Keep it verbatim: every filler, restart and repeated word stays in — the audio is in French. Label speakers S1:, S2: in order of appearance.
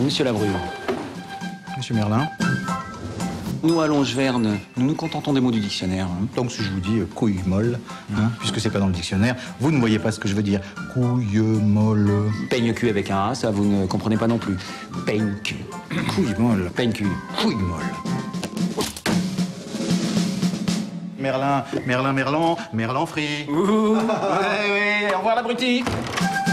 S1: Monsieur Labrure.
S2: Monsieur Merlin.
S1: Nous, à Longeverne, nous nous contentons des mots du dictionnaire. Hein.
S2: Donc si je vous dis euh, couille molle, hein, puisque c'est pas dans le dictionnaire, vous ne voyez pas ce que je veux dire. Couille molle.
S1: Peigne-cul avec un A, ça vous ne comprenez pas non plus. Peigne-cul.
S2: Couille molle.
S1: Peigne-cul.
S2: Couille molle. Merlin, Merlin, Merlan, Merlan frit.
S1: Ouh, ouais, ouais, au revoir l'abruti.